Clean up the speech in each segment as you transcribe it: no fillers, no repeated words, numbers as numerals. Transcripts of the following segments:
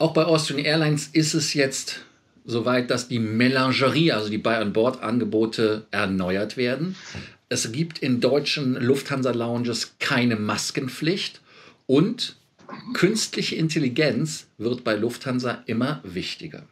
Auch bei Austrian Airlines ist es jetzt soweit, dass die Melangerie, also die Buy-on-Board-Angebote erneuert werden. Es gibt in deutschen Lufthansa-Lounges keine Maskenpflicht und künstliche Intelligenz wird bei Lufthansa immer wichtiger.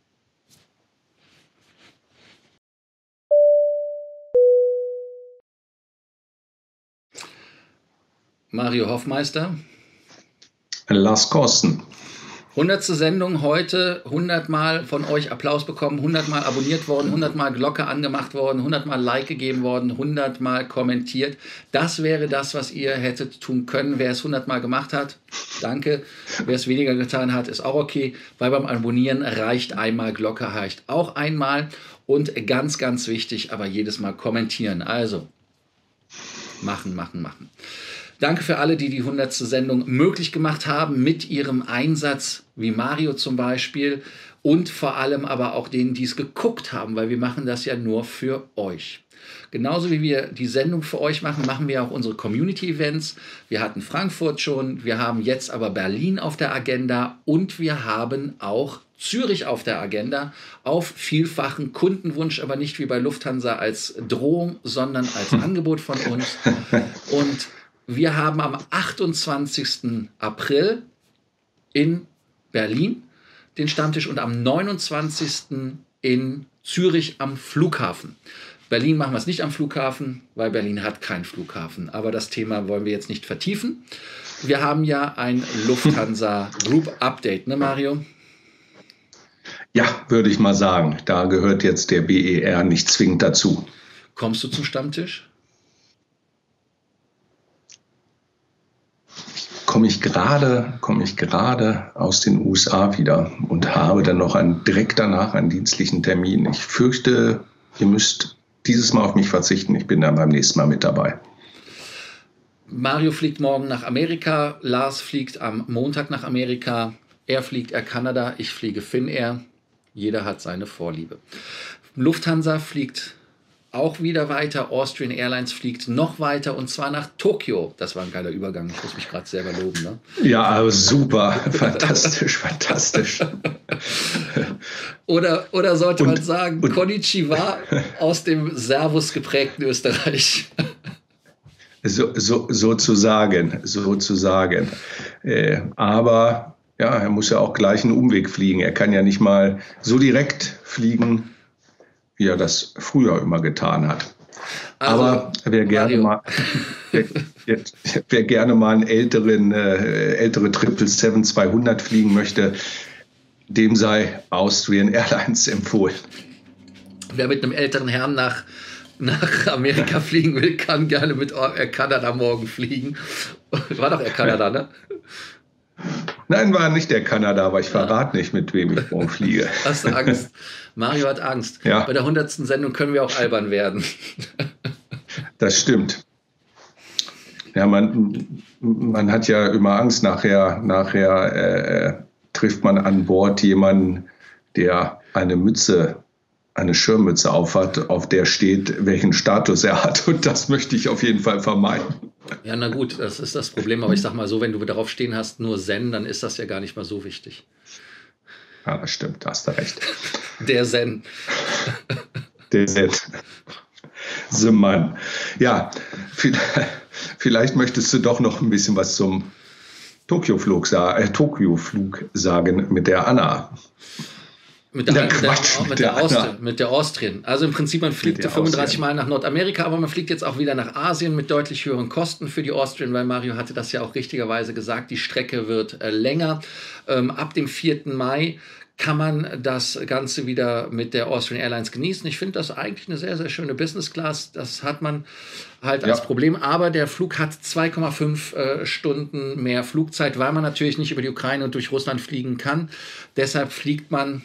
Mario Hoffmeister. Lars Korsten. 100. Sendung heute, 100 Mal von euch Applaus bekommen, 100 Mal abonniert worden, 100 Mal Glocke angemacht worden, 100 Mal Like gegeben worden, 100 Mal kommentiert. Das wäre das, was ihr hättet tun können, wer es 100 Mal gemacht hat. Danke. Wer es weniger getan hat, ist auch okay, weil beim Abonnieren reicht einmal, Glocke reicht auch einmal. Und ganz, ganz wichtig, aber jedes Mal kommentieren. Also machen. Danke für alle, die die 100. Sendung möglich gemacht haben, mit ihrem Einsatz, wie Mario zum Beispiel, und vor allem aber auch denen, die es geguckt haben, weil wir machen das ja nur für euch. Genauso wie wir die Sendung für euch machen, machen wir auch unsere Community-Events. Wir hatten Frankfurt schon, wir haben jetzt aber Berlin auf der Agenda und wir haben auch Zürich auf der Agenda, auf vielfachen Kundenwunsch, aber nicht wie bei Lufthansa als Drohung, sondern als Angebot von uns. Und wir haben am 28. April in Berlin den Stammtisch und am 29. in Zürich am Flughafen. Berlin machen wir es nicht am Flughafen, weil Berlin hat keinen Flughafen. Aber das Thema wollen wir jetzt nicht vertiefen. Wir haben ja ein Lufthansa Group Update, ne Mario? Ja, würde ich mal sagen. Da gehört jetzt der BER nicht zwingend dazu. Kommst du zum Stammtisch? Komme ich gerade aus den USA wieder und habe dann noch direkt danach einen dienstlichen Termin. Ich fürchte, ihr müsst dieses Mal auf mich verzichten. Ich bin dann beim nächsten Mal mit dabei. Mario fliegt morgen nach Amerika. Lars fliegt am Montag nach Amerika. Er fliegt Air Canada. Ich fliege Finnair. Jeder hat seine Vorliebe. Lufthansa fliegt auch wieder weiter. Austrian Airlines fliegt noch weiter und zwar nach Tokio. Das war ein geiler Übergang. Ich muss mich gerade selber loben. Ne? Ja, aber super. Fantastisch. Oder sollte man sagen, Konnichiwa aus dem Servus geprägten Österreich. Sozusagen. Aber ja, er muss ja auch gleich einen Umweg fliegen. Er kann ja nicht mal so direkt fliegen, wie er das früher immer getan hat. Also, aber wer gerne mal einen ältere 777-200 fliegen möchte, dem sei Austrian Airlines empfohlen. Wer mit einem älteren Herrn nach Amerika fliegen will, kann gerne mit Air Canada morgen fliegen. War doch Air Canada, ne? Nein, war nicht Air Canada, aber ich verrate nicht, mit wem ich morgen fliege. Hast du Angst? Mario hat Angst. Ja. Bei der 100. Sendung können wir auch albern werden. Das stimmt. Ja, man hat ja immer Angst. Nachher trifft man an Bord jemanden, der eine Schirmmütze aufhat, auf der steht, welchen Status er hat. Und das möchte ich auf jeden Fall vermeiden. Ja, na gut, das ist das Problem. Aber ich sag mal so, wenn du darauf stehen hast, nur Zen, dann ist das ja gar nicht mal so wichtig. Ja, das stimmt, da hast du recht. Der Zen. Der Zen. The Mann. Ja, vielleicht möchtest du doch noch ein bisschen was zum Tokio-Flug sagen mit der Anna. Mit der Austrian. Also im Prinzip, man fliegt 35 Mal nach Nordamerika, aber man fliegt jetzt auch wieder nach Asien mit deutlich höheren Kosten für die Austrian, weil Mario hatte das ja auch richtigerweise gesagt, die Strecke wird länger. Ab dem 4. Mai kann man das Ganze wieder mit der Austrian Airlines genießen. Ich finde das eigentlich eine sehr, sehr schöne Business Class. Das hat man halt als Problem. Aber der Flug hat 2,5 Stunden mehr Flugzeit, weil man natürlich nicht über die Ukraine und durch Russland fliegen kann. Deshalb fliegt man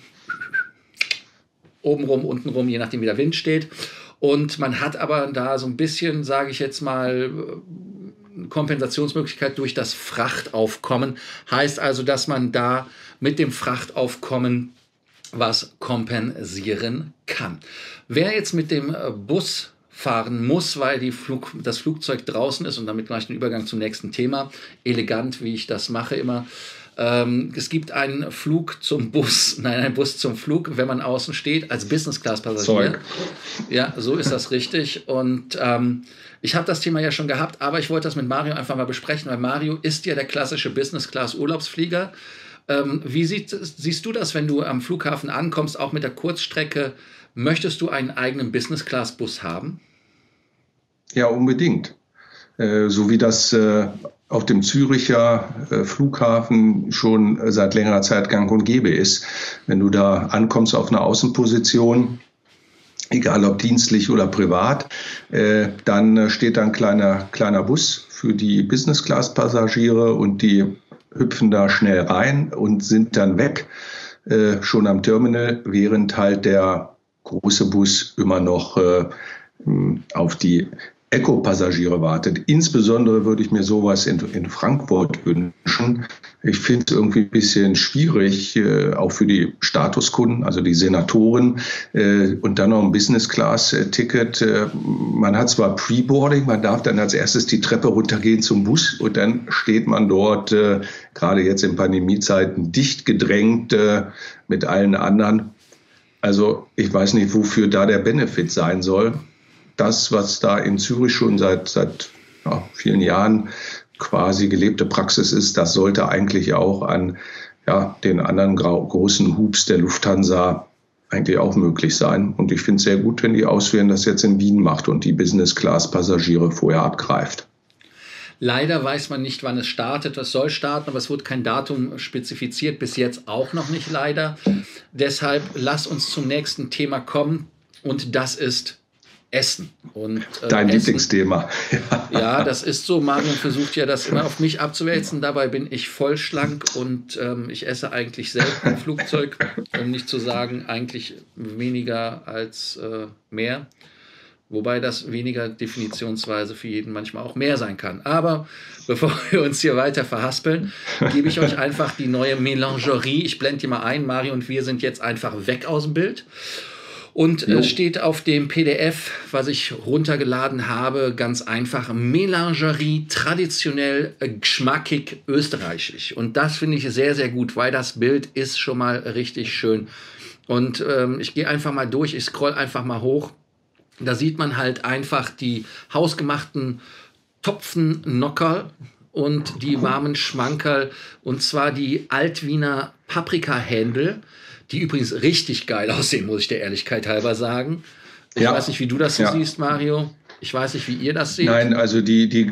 obenrum, untenrum, je nachdem wie der Wind steht. Und man hat aber da so ein bisschen, sage ich jetzt mal, Kompensationsmöglichkeit durch das Frachtaufkommen. Heißt also, dass man da mit dem Frachtaufkommen was kompensieren kann. Wer jetzt mit dem Bus fahren muss, weil das Flugzeug draußen ist, und damit gleich den Übergang zum nächsten Thema, elegant, wie ich das mache immer, Es gibt einen Flug zum Bus, nein, einen Bus zum Flug, wenn man außen steht, als Business-Class-Passagier. Ja, so ist das richtig. Und ich habe das Thema ja schon gehabt, aber ich wollte das mit Mario einfach mal besprechen, weil Mario ist ja der klassische Business-Class-Urlaubsflieger. Wie siehst du das, wenn du am Flughafen ankommst, auch mit der Kurzstrecke? Möchtest du einen eigenen Business-Class-Bus haben? Ja, unbedingt. So wie das auf dem Züricher Flughafen schon seit längerer Zeit gang und gäbe ist. Wenn du da ankommst auf einer Außenposition, egal ob dienstlich oder privat, dann steht da ein kleiner Bus für die Business-Class-Passagiere und die hüpfen da schnell rein und sind dann weg, schon am Terminal, während halt der große Bus immer noch auf die Eco-Passagiere wartet. Insbesondere würde ich mir sowas in Frankfurt wünschen. Ich finde es irgendwie ein bisschen schwierig, auch für die Statuskunden, also die Senatoren, und dann noch ein Business-Class-Ticket. Man hat zwar Pre-Boarding, man darf dann als erstes die Treppe runtergehen zum Bus und dann steht man dort, gerade jetzt in Pandemiezeiten, dicht gedrängt mit allen anderen. Also ich weiß nicht, wofür da der Benefit sein soll. Das, was da in Zürich schon seit vielen Jahren quasi gelebte Praxis ist, das sollte eigentlich auch an den anderen großen Hubs der Lufthansa eigentlich auch möglich sein. Und ich finde es sehr gut, wenn die Austrian das jetzt in Wien macht und die Business-Class-Passagiere vorher abgreift. Leider weiß man nicht, wann es startet. Es soll starten, aber es wird kein Datum spezifiziert. Bis jetzt auch noch nicht, leider. Deshalb lass uns zum nächsten Thema kommen. Und das ist Essen. Und, Dein Lieblingsthema. Ja, das ist so. Marion versucht ja, das immer auf mich abzuwälzen. Dabei bin ich voll schlank und ich esse eigentlich selten im Flugzeug, um nicht zu sagen, eigentlich weniger als mehr. Wobei das weniger definitionsweise für jeden manchmal auch mehr sein kann. Aber bevor wir uns hier weiter verhaspeln, gebe ich euch einfach die neue Melangerie. Ich blende die mal ein. Mario und wir sind jetzt einfach weg aus dem Bild. Und es steht auf dem PDF, was ich runtergeladen habe, ganz einfach: Melangerie, traditionell, geschmackig, österreichisch. Und das finde ich sehr, sehr gut, weil das Bild ist schon mal richtig schön. Und ich gehe einfach mal durch, ich scroll einfach mal hoch. Da sieht man halt einfach die hausgemachten Topfennockerl und die warmen Schmankerl. Und zwar die Altwiener Paprikahändel, die übrigens richtig geil aussehen, muss ich der Ehrlichkeit halber sagen. Ich weiß nicht, wie du das so siehst, Mario. Ich weiß nicht, wie ihr das seht. Nein, also die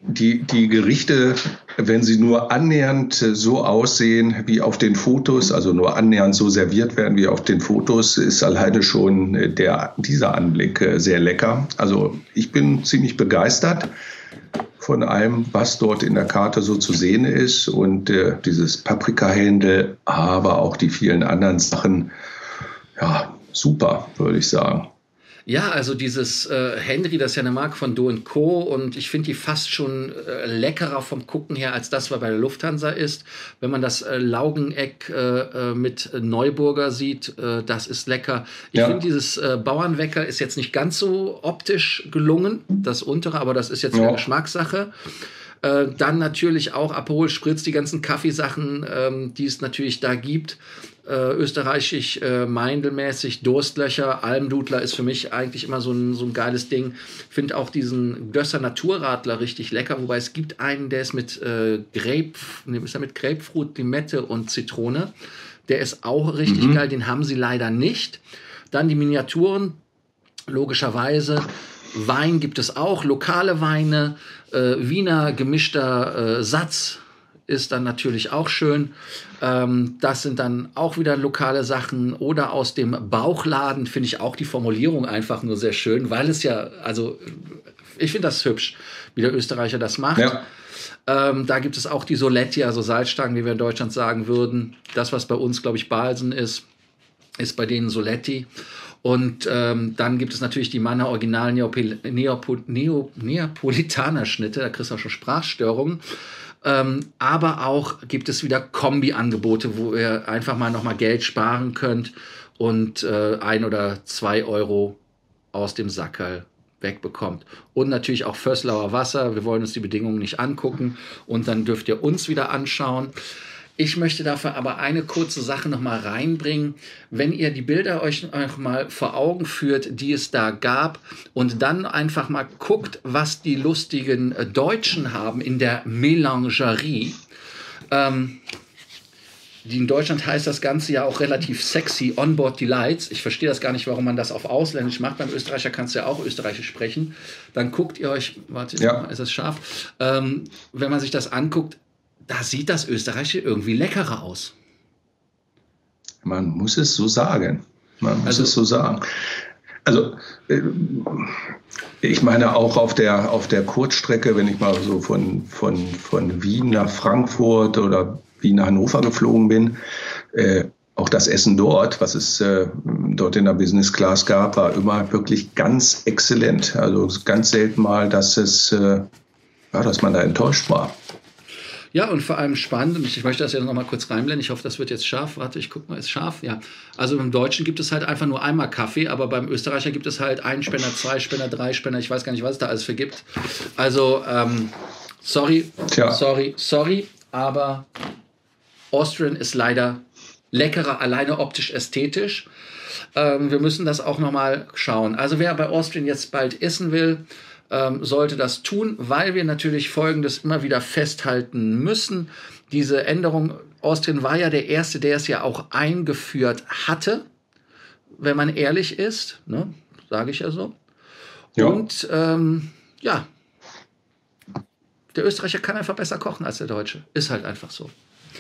Gerichte, wenn sie nur annähernd so aussehen wie auf den Fotos, also nur annähernd so serviert werden wie auf den Fotos, ist alleine schon dieser Anblick sehr lecker. Also ich bin ziemlich begeistert von allem, was dort in der Karte so zu sehen ist, und dieses Paprikahändel, aber auch die vielen anderen Sachen, ja, super, würde ich sagen. Ja, also dieses Henry, das ist ja eine Marke von Do & Co. und ich finde die fast schon leckerer vom Gucken her, als das, was bei der Lufthansa ist. Wenn man das Laugeneck mit Neuburger sieht, das ist lecker. Ich finde, dieses Bauernwecker ist jetzt nicht ganz so optisch gelungen, das untere, aber das ist jetzt eine Geschmackssache. Dann natürlich auch Aperol Spritz, die ganzen Kaffeesachen, die es natürlich da gibt. Österreichisch, Meindelmäßig, Durstlöcher, Almdudler ist für mich eigentlich immer so ein geiles Ding. Finde auch diesen Gösser Naturradler richtig lecker, wobei es gibt einen, der ist mit Grapefruit, Limette und Zitrone. Der ist auch richtig geil, den haben sie leider nicht. Dann die Miniaturen, logischerweise. Wein gibt es auch, lokale Weine, Wiener gemischter Satz ist dann natürlich auch schön. Das sind dann auch wieder lokale Sachen. Oder aus dem Bauchladen finde ich auch die Formulierung einfach nur sehr schön, weil es ja, also ich finde das hübsch, wie der Österreicher das macht. Ja. Da gibt es auch die Soletti, also Salzstangen, wie wir in Deutschland sagen würden. Das, was bei uns, glaube ich, Balsen ist bei denen Soletti. Und dann gibt es natürlich die Manner Original Neapolitaner Schnitte, da kriegst du auch schon Sprachstörungen. Aber auch gibt es wieder Kombi-Angebote, wo ihr einfach mal nochmal Geld sparen könnt und 1 oder 2 Euro aus dem Sackerl wegbekommt. Und natürlich auch Vöslauer Wasser. Wir wollen uns die Bedingungen nicht angucken und dann dürft ihr uns wieder anschauen. Ich möchte dafür aber eine kurze Sache noch mal reinbringen. Wenn ihr die Bilder euch noch mal vor Augen führt, die es da gab, und dann einfach mal guckt, was die lustigen Deutschen haben in der Melangerie. In Deutschland heißt das Ganze ja auch relativ sexy, Onboard Delights. Ich verstehe das gar nicht, warum man das auf Ausländisch macht. Beim Österreicher kannst du ja auch Österreichisch sprechen. Dann guckt ihr euch, warte, ist es scharf? Wenn man sich das anguckt, da sieht das Österreichische irgendwie leckerer aus. Man muss es so sagen. Also, ich meine auch auf der Kurzstrecke, wenn ich mal so von Wien nach Frankfurt oder Wien nach Hannover geflogen bin, auch das Essen dort, was es dort in der Business Class gab, war immer wirklich ganz exzellent. Also ganz selten mal, dass man da enttäuscht war. Ja, und vor allem spannend, und ich möchte das ja noch mal kurz reinblenden, ich hoffe, das wird jetzt scharf, warte, ich gucke mal, ist scharf, ja. Also im Deutschen gibt es halt einfach nur einmal Kaffee, aber beim Österreicher gibt es halt einen Spender, 2 Spender, 3 Spender, ich weiß gar nicht, was es da alles für gibt. Also, sorry, aber Austrian ist leider leckerer, alleine optisch, ästhetisch. Wir müssen das auch noch mal schauen. Also wer bei Austrian jetzt bald essen will, sollte das tun, weil wir natürlich Folgendes immer wieder festhalten müssen. Diese Änderung, Austrian war ja der Erste, der es ja auch eingeführt hatte, wenn man ehrlich ist, ne? Sage ich ja so. Ja. Und ja, der Österreicher kann einfach besser kochen als der Deutsche. Ist halt einfach so.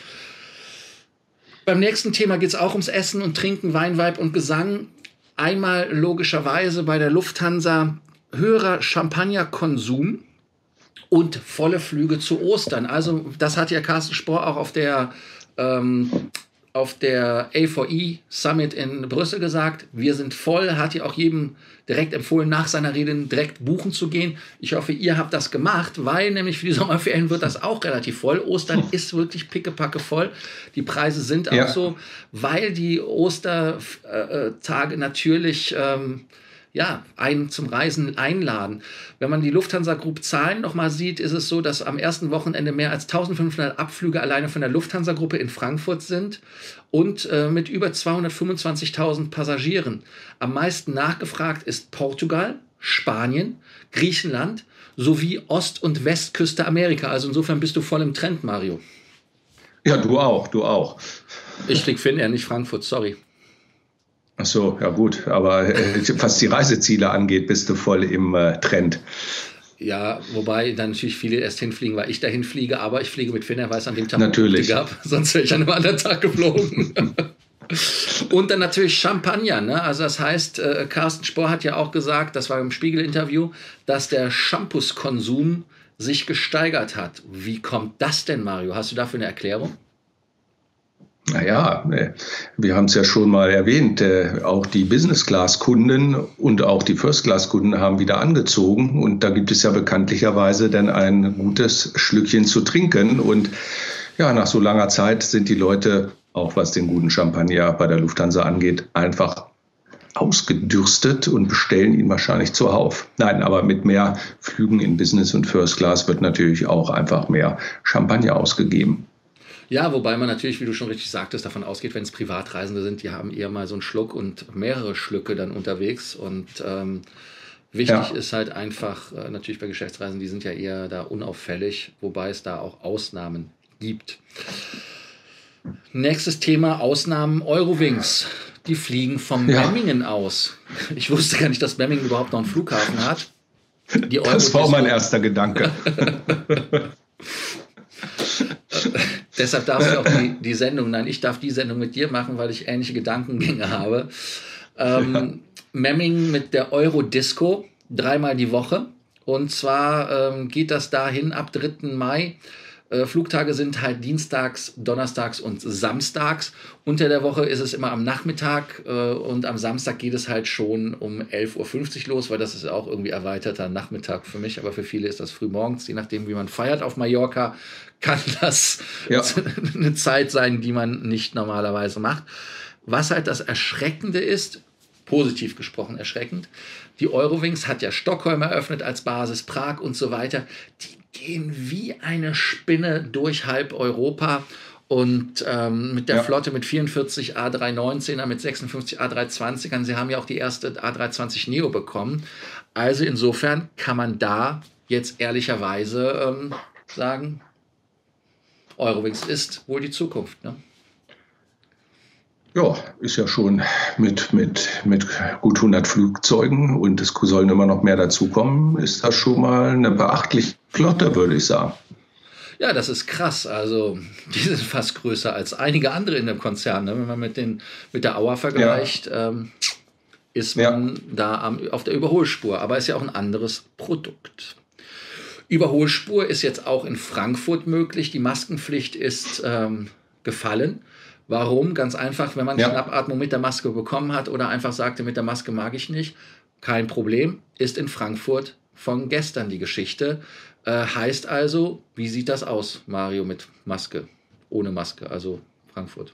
Beim nächsten Thema geht es auch ums Essen und Trinken, Wein, Weib und Gesang. Einmal logischerweise bei der Lufthansa höherer Champagnerkonsum und volle Flüge zu Ostern. Also das hat ja Carsten Spohr auch auf der A4E Summit in Brüssel gesagt. Wir sind voll, hat ja auch jedem direkt empfohlen, nach seiner Rede direkt buchen zu gehen. Ich hoffe, ihr habt das gemacht, weil nämlich für die Sommerferien wird das auch relativ voll. Ostern ist wirklich pickepacke voll. Die Preise sind auch so, weil die Ostertage natürlich einen zum Reisen einladen. Wenn man die Lufthansa Group Zahlen noch mal sieht, ist es so, dass am ersten Wochenende mehr als 1500 Abflüge alleine von der Lufthansa Gruppe in Frankfurt sind und mit über 225.000 Passagieren. Am meisten nachgefragt ist Portugal, Spanien, Griechenland sowie Ost- und Westküste Amerika. Also insofern bist du voll im Trend, Mario. Ja, du auch. Ich fliege Finnair, nicht Frankfurt, sorry. Ach so, ja gut, aber was die Reiseziele angeht, bist du voll im Trend. Ja, wobei dann natürlich viele erst hinfliegen, weil ich dahin fliege, aber ich fliege mit Finnair, weil es an dem Tag natürlich gab, sonst wäre ich an einem anderen Tag geflogen. Und dann natürlich Champagner, ne? Also das heißt, Carsten Spohr hat ja auch gesagt, das war im Spiegel-Interview, dass der Shampoos-Konsum sich gesteigert hat. Wie kommt das denn, Mario? Hast du dafür eine Erklärung? Naja, wir haben es ja schon mal erwähnt, auch die Business-Class-Kunden und auch die First-Class-Kunden haben wieder angezogen und da gibt es ja bekanntlicherweise dann ein gutes Schlückchen zu trinken und ja, nach so langer Zeit sind die Leute, auch was den guten Champagner bei der Lufthansa angeht, einfach ausgedürstet und bestellen ihn wahrscheinlich zuhauf. Nein, aber mit mehr Flügen in Business und First Class wird natürlich auch einfach mehr Champagner ausgegeben. Ja, wobei man natürlich, wie du schon richtig sagtest, davon ausgeht, wenn es Privatreisende sind, die haben eher mal so einen Schluck und mehrere Schlücke dann unterwegs. Und wichtig ist halt einfach, natürlich bei Geschäftsreisen, die sind ja eher da unauffällig, wobei es da auch Ausnahmen gibt. Nächstes Thema, Ausnahmen, Eurowings. Die fliegen vom Memmingen aus. Ich wusste gar nicht, dass Memmingen überhaupt noch einen Flughafen hat. Das war mein erster Gedanke. Deshalb darfst du auch die Sendung, ich darf die Sendung mit dir machen, weil ich ähnliche Gedankengänge habe. Memmingen mit der Eurodisco, 3-mal die Woche. Und zwar geht das dahin ab 3. Mai. Flugtage sind halt dienstags, donnerstags und samstags. Unter der Woche ist es immer am Nachmittag und am Samstag geht es halt schon um 11.50 Uhr los, weil das ist auch irgendwie erweiterter Nachmittag für mich, aber für viele ist das früh morgens, je nachdem wie man feiert auf Mallorca, kann das eine Zeit sein, die man nicht normalerweise macht. Was halt das Erschreckende ist, positiv gesprochen erschreckend, die Eurowings hat ja Stockholm eröffnet als Basis, Prag und so weiter, die gehen wie eine Spinne durch halb Europa Und mit der Flotte mit 44 A319er, mit 56 A320ern, sie haben ja auch die erste A320 Neo bekommen. Also insofern kann man da jetzt ehrlicherweise sagen, Eurowings ist wohl die Zukunft. Ne? Ja, ist ja schon mit gut 100 Flugzeugen und es sollen immer noch mehr dazukommen, ist das schon mal eine beachtliche Flotte, würde ich sagen. Ja, das ist krass. Also, die sind fast größer als einige andere in dem Konzern. Ne? Wenn man mit der Auer vergleicht, ist man da auf der Überholspur. Aber ist ja auch ein anderes Produkt. Überholspur ist jetzt auch in Frankfurt möglich. Die Maskenpflicht ist gefallen. Warum? Ganz einfach, wenn man Schnappatmung mit der Maske bekommen hat oder einfach sagte, mit der Maske mag ich nicht, kein Problem, ist in Frankfurt von gestern die Geschichte. Heißt also, wie sieht das aus, Mario, mit Maske, ohne Maske, also Frankfurt?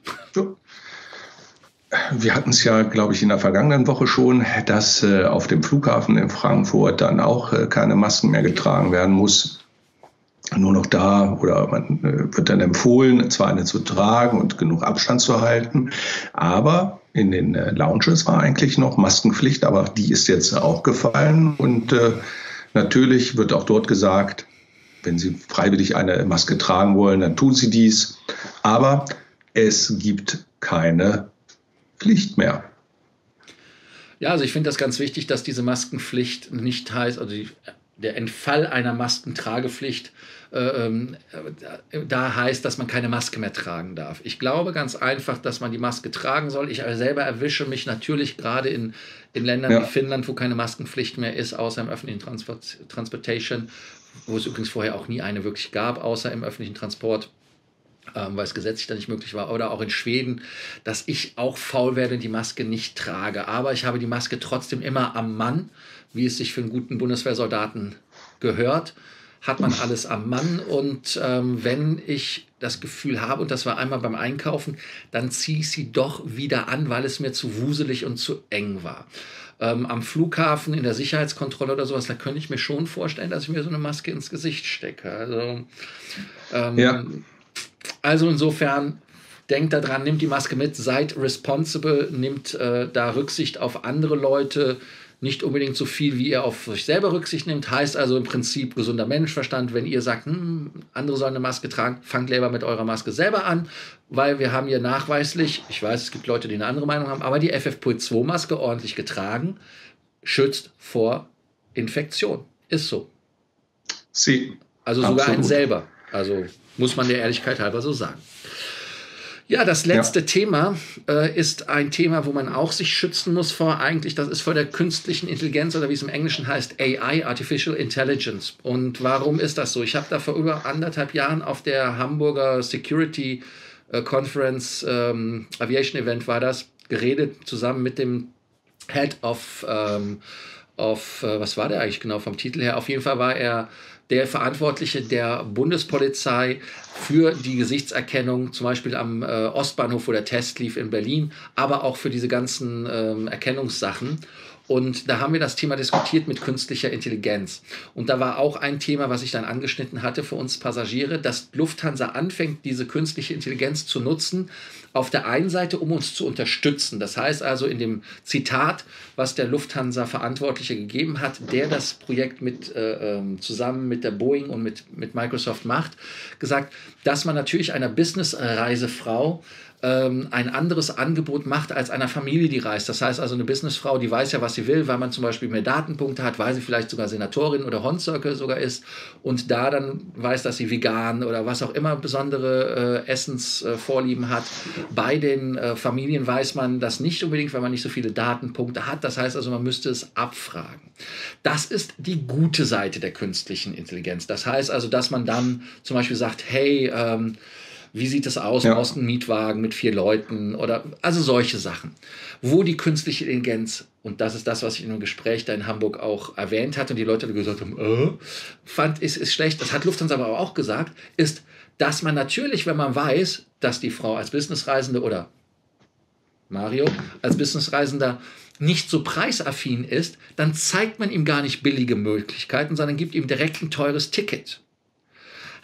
Wir hatten es ja, glaube ich, in der vergangenen Woche schon, dass auf dem Flughafen in Frankfurt dann auch keine Masken mehr getragen werden muss. Nur noch da, oder man wird dann empfohlen, zwar eine zu tragen und genug Abstand zu halten, aber in den Lounges war eigentlich noch Maskenpflicht, aber die ist jetzt auch gefallen und natürlich wird auch dort gesagt, wenn Sie freiwillig eine Maske tragen wollen, dann tun Sie dies, aber es gibt keine Pflicht mehr. Ja, also ich finde das ganz wichtig, dass diese Maskenpflicht nicht heißt, also der Entfall einer Maskentragepflicht da heißt, dass man keine Maske mehr tragen darf. Ich glaube ganz einfach, dass man die Maske tragen soll. Ich selber erwische mich natürlich gerade in Ländern wie Finnland, wo keine Maskenpflicht mehr ist, außer im öffentlichen Transportation, wo es übrigens vorher auch nie eine wirklich gab, außer im öffentlichen Transport, weil es gesetzlich da nicht möglich war, oder auch in Schweden, dass ich auch faul werde und die Maske nicht trage. Aber ich habe die Maske trotzdem immer am Mann, wie es sich für einen guten Bundeswehrsoldaten gehört, hat man alles am Mann. Und wenn ich das Gefühl habe, und das war einmal beim Einkaufen, dann ziehe ich sie doch wieder an, weil es mir zu wuselig und zu eng war. Am Flughafen, in der Sicherheitskontrolle oder sowas, da könnte ich mir schon vorstellen, dass ich mir so eine Maske ins Gesicht stecke. Also insofern, denkt daran, nimmt die Maske mit, seid responsible, nimmt da Rücksicht auf andere Leute, nicht unbedingt so viel, wie ihr auf euch selber Rücksicht nehmt. Heißt also im Prinzip gesunder Menschenverstand, wenn ihr sagt, andere sollen eine Maske tragen, fangt lieber mit eurer Maske selber an, weil wir haben hier nachweislich, ich weiß, es gibt Leute, die eine andere Meinung haben, aber die FFP2-Maske ordentlich getragen, schützt vor Infektion. Ist so. Also sogar einen selber. Also muss man der Ehrlichkeit halber so sagen. Ja, das letzte Thema ist ein Thema, wo man auch sich schützen muss vor eigentlich, das ist vor der künstlichen Intelligenz oder wie es im Englischen heißt, AI, Artificial Intelligence. Und warum ist das so? Ich habe da vor über 1,5 Jahren auf der Hamburger Security Conference, Aviation Event war das, geredet, zusammen mit dem Head of was war der eigentlich genau vom Titel her? Auf jeden Fall war er der Verantwortliche der Bundespolizei für die Gesichtserkennung, zum Beispiel am Ostbahnhof, wo der Test lief in Berlin, aber auch für diese ganzen Erkennungssachen. Und da haben wir das Thema diskutiert mit künstlicher Intelligenz. Und da war auch ein Thema, was ich dann angeschnitten hatte für uns Passagiere, dass Lufthansa anfängt, diese künstliche Intelligenz zu nutzen, auf der einen Seite, um uns zu unterstützen. Das heißt also in dem Zitat, was der Lufthansa-Verantwortliche gegeben hat, der das Projekt zusammen mit der Boeing und mit Microsoft macht, gesagt, dass man natürlich einer Business-Reisefrau ein anderes Angebot macht als einer Familie, die reist. Das heißt also eine Businessfrau, die weiß ja, was sie will, weil man zum Beispiel mehr Datenpunkte hat, weil sie vielleicht sogar Senatorin oder Horn-Circle sogar ist und da dann weiß, dass sie vegan oder was auch immer besondere Essensvorlieben hat. Bei den Familien weiß man das nicht unbedingt, weil man nicht so viele Datenpunkte hat. Das heißt also, man müsste es abfragen. Das ist die gute Seite der künstlichen Intelligenz. Das heißt also, dass man dann zum Beispiel sagt, hey, wie sieht es aus? Du brauchst einen Mietwagen mit 4 Leuten oder also solche Sachen. Wo die künstliche Intelligenz, und das ist das, was ich in einem Gespräch da in Hamburg auch erwähnt hatte und die Leute gesagt haben, ist schlecht, das hat Lufthansa aber auch gesagt, ist, dass man natürlich, wenn man weiß, dass die Frau als Businessreisende oder Mario als Businessreisender nicht so preisaffin ist, dann zeigt man ihm gar nicht billige Möglichkeiten, sondern gibt ihm direkt ein teures Ticket.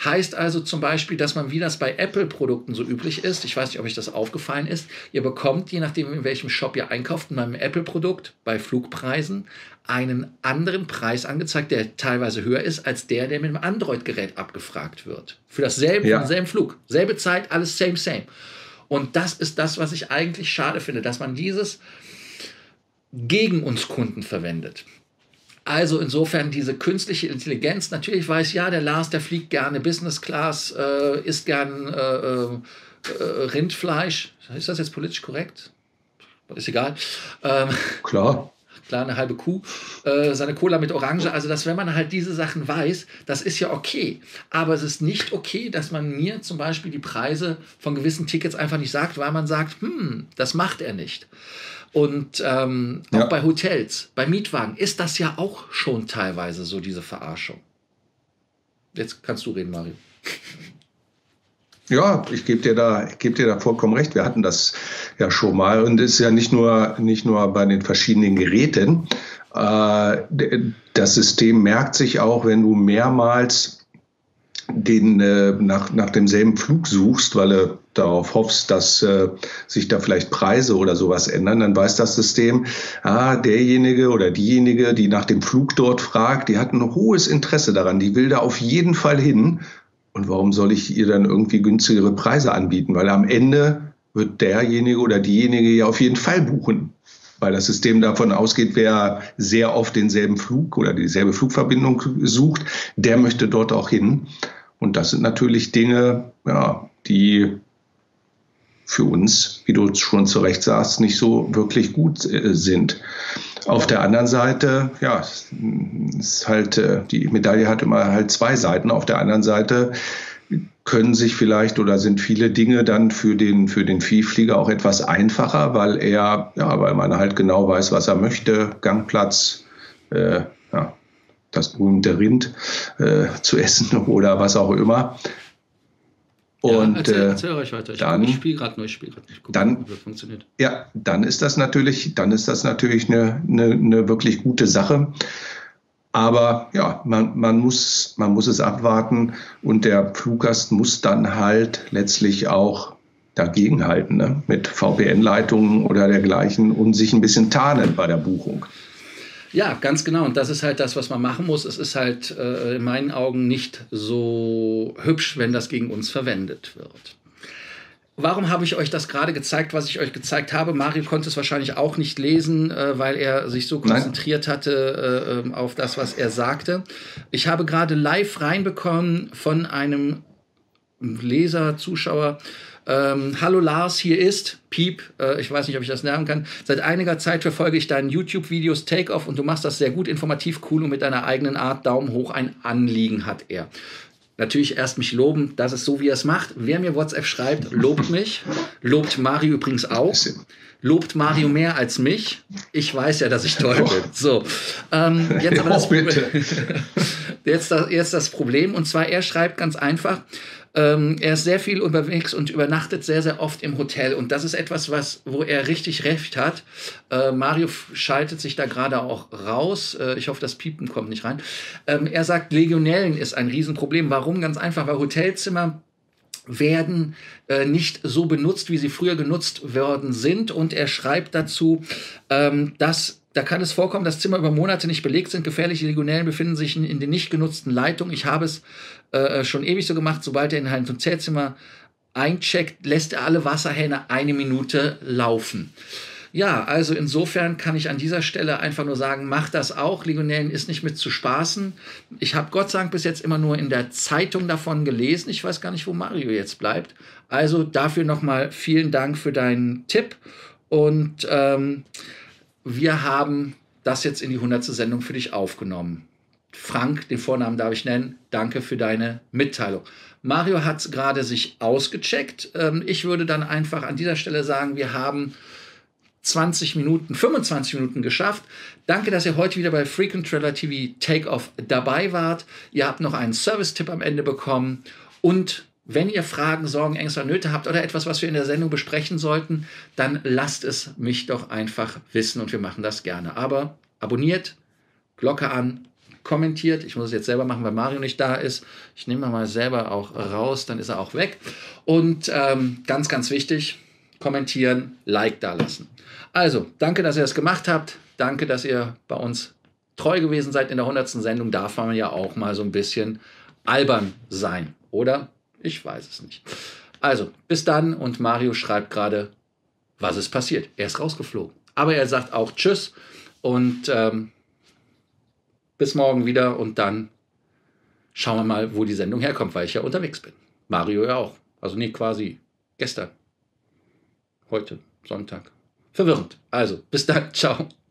Heißt also zum Beispiel, dass man, wie das bei Apple-Produkten so üblich ist, ich weiß nicht, ob euch das aufgefallen ist, ihr bekommt, je nachdem in welchem Shop ihr einkauft, in meinem Apple-Produkt bei Flugpreisen einen anderen Preis angezeigt, der teilweise höher ist, als der mit dem Android-Gerät abgefragt wird. Für dasselbe, für denselben Flug. Selbe Zeit, alles same. Und das ist das, was ich eigentlich schade finde, dass man dieses gegen uns Kunden verwendet. Also insofern diese künstliche Intelligenz, natürlich weiß, ja, der Lars, der fliegt gerne Business Class, isst gern Rindfleisch. Ist das jetzt politisch korrekt? Ist egal. Klar. Klar, eine halbe Kuh, seine Cola mit Orange. Also, dass wenn man halt diese Sachen weiß, das ist ja okay. Aber es ist nicht okay, dass man mir zum Beispiel die Preise von gewissen Tickets einfach nicht sagt, weil man sagt, das macht er nicht. Und auch bei Hotels, bei Mietwagen ist das ja auch schon teilweise so, diese Verarschung. Jetzt kannst du reden, Mario. Ja, ich gebe dir da vollkommen recht. Wir hatten das ja schon mal und es ist ja nicht nur bei den verschiedenen Geräten. Das System merkt sich auch, wenn du mehrmals nach demselben Flug suchst, weil du darauf hoffst, dass sich da vielleicht Preise oder sowas ändern, dann weiß das System, derjenige oder diejenige, die nach dem Flug dort fragt, die hat ein hohes Interesse daran, die will da auf jeden Fall hin. Und warum soll ich ihr dann irgendwie günstigere Preise anbieten? Weil am Ende wird derjenige oder diejenige ja auf jeden Fall buchen. Weil das System davon ausgeht, wer sehr oft denselben Flug oder dieselbe Flugverbindung sucht, der möchte dort auch hin. Und das sind natürlich Dinge, die für uns, wie du schon zu Recht sagst, nicht so wirklich gut sind. Auf der anderen Seite, ist halt, die Medaille hat immer halt zwei Seiten. Auf der anderen Seite können sich vielleicht oder sind viele Dinge dann für den Vielflieger auch etwas einfacher, weil man halt genau weiß, was er möchte, Gangplatz, das berühmte Rind zu essen oder was auch immer. Und erzähl euch weiter. Ich spiele gerade nur. Dann funktioniert. Ja, dann ist das natürlich eine wirklich gute Sache. Aber ja, man muss es abwarten und der Fluggast muss dann halt letztlich auch dagegenhalten, ne? Mit VPN-Leitungen oder dergleichen und sich ein bisschen tarnen bei der Buchung. Ja, ganz genau. Und das ist halt das, was man machen muss. Es ist halt in meinen Augen nicht so hübsch, wenn das gegen uns verwendet wird. Warum habe ich euch das gerade gezeigt, was ich euch gezeigt habe? Mario konnte es wahrscheinlich auch nicht lesen, weil er sich so konzentriert hatte auf das, was er sagte. Ich habe gerade live reinbekommen von einem Leser, Zuschauer, hallo Lars, hier ist Piep, ich weiß nicht, ob ich das lernen kann. Seit einiger Zeit verfolge ich deinen YouTube-Videos Take-Off und du machst das sehr gut, informativ, cool und mit deiner eigenen Art. Daumen hoch, ein Anliegen hat er. Natürlich erst mich loben, das ist so, wie er es macht. Wer mir WhatsApp schreibt, lobt mich. Lobt Mario übrigens auch. Lobt Mario mehr als mich. Ich weiß ja, dass ich toll bin. So, jetzt aber das Problem. Jetzt das Problem. Und zwar, er schreibt ganz einfach, er ist sehr viel unterwegs und übernachtet sehr, sehr oft im Hotel. Und das ist etwas, wo er richtig recht hat. Mario schaltet sich da gerade auch raus. Ich hoffe, das Piepen kommt nicht rein. Er sagt, Legionellen ist ein Riesenproblem. Warum? Ganz einfach, weil Hotelzimmer werden nicht so benutzt, wie sie früher genutzt worden sind. Und er schreibt dazu, dass da kann es vorkommen, dass Zimmer über Monate nicht belegt sind. Gefährliche Legionellen befinden sich in den nicht genutzten Leitungen. Ich habe es schon ewig so gemacht. Sobald er in ein Hotelzimmer eincheckt, lässt er alle Wasserhähne 1 Minute laufen. Ja, also insofern kann ich an dieser Stelle einfach nur sagen, macht das auch. Legionellen ist nicht mit zu spaßen. Ich habe Gott sei Dank bis jetzt immer nur in der Zeitung davon gelesen. Ich weiß gar nicht, wo Mario jetzt bleibt. Also dafür nochmal vielen Dank für deinen Tipp. Und wir haben das jetzt in die 100. Sendung für dich aufgenommen. Frank, den Vornamen darf ich nennen, danke für deine Mitteilung. Mario hat gerade sich ausgecheckt. Ich würde dann einfach an dieser Stelle sagen, wir haben 25 Minuten geschafft. Danke, dass ihr heute wieder bei Frequent Traveler TV Take-Off dabei wart. Ihr habt noch einen Service-Tipp am Ende bekommen. Und wenn ihr Fragen, Sorgen, Ängste, Nöte habt oder etwas, was wir in der Sendung besprechen sollten, dann lasst es mich doch einfach wissen und wir machen das gerne. Aber abonniert, Glocke an, kommentiert. Ich muss es jetzt selber machen, weil Mario nicht da ist. Ich nehme mal selber auch raus, dann ist er auch weg. Und ganz, ganz wichtig, kommentieren, Like da lassen. Also, danke, dass ihr das gemacht habt. Danke, dass ihr bei uns treu gewesen seid in der 100. Sendung. Darf man ja auch mal so ein bisschen albern sein, oder? Ich weiß es nicht. Also, bis dann. Und Mario schreibt gerade, was ist passiert. Er ist rausgeflogen. Aber er sagt auch Tschüss und bis morgen wieder. Und dann schauen wir mal, wo die Sendung herkommt, weil ich ja unterwegs bin. Mario ja auch. Also nee, quasi gestern. Heute, Sonntag. Verwirrend. Also, bis dann. Ciao.